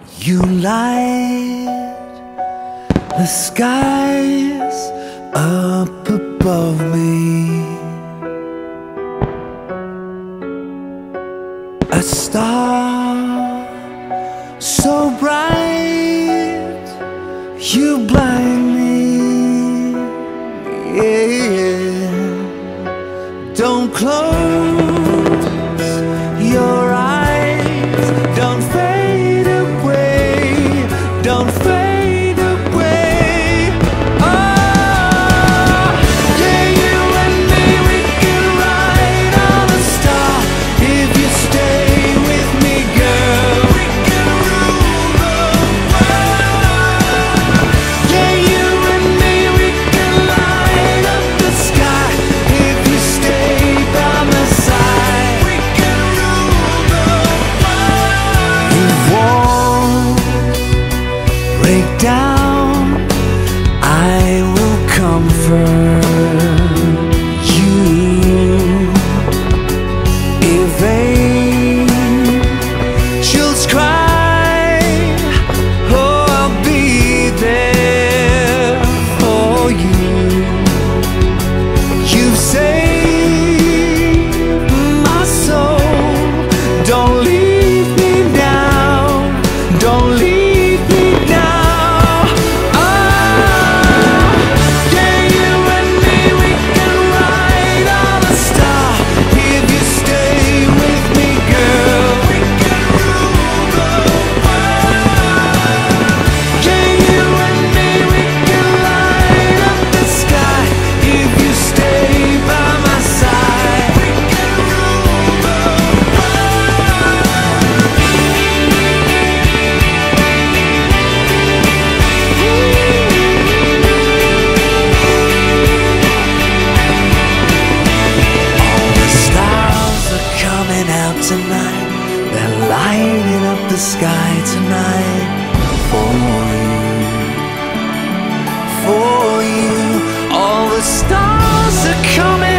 You light the skies up above me. A star so bright, you blind me. Yeah. Don't close your eyes, don't fade away, don't fade away. Oh, yeah, you and me, we can ride on a star. If you stay with me, girl, we can rule the world. Yeah, you and me, we can light up the sky. If you stay by my side, we can rule the world. You won't break down, I will comfort you. If angels cry, oh, I'll be there for you. You've saved my soul, don't leave me now, don't leave me now. Oh, yeah, you and me, we can ride on a star. If you stay with me, girl, we can rule the world. Yeah, you and me, we can light up the sky. If you stay by my side, we can rule the All the stars are coming out tonight, they're lighting up the sky tonight for you, for you. All the stars are coming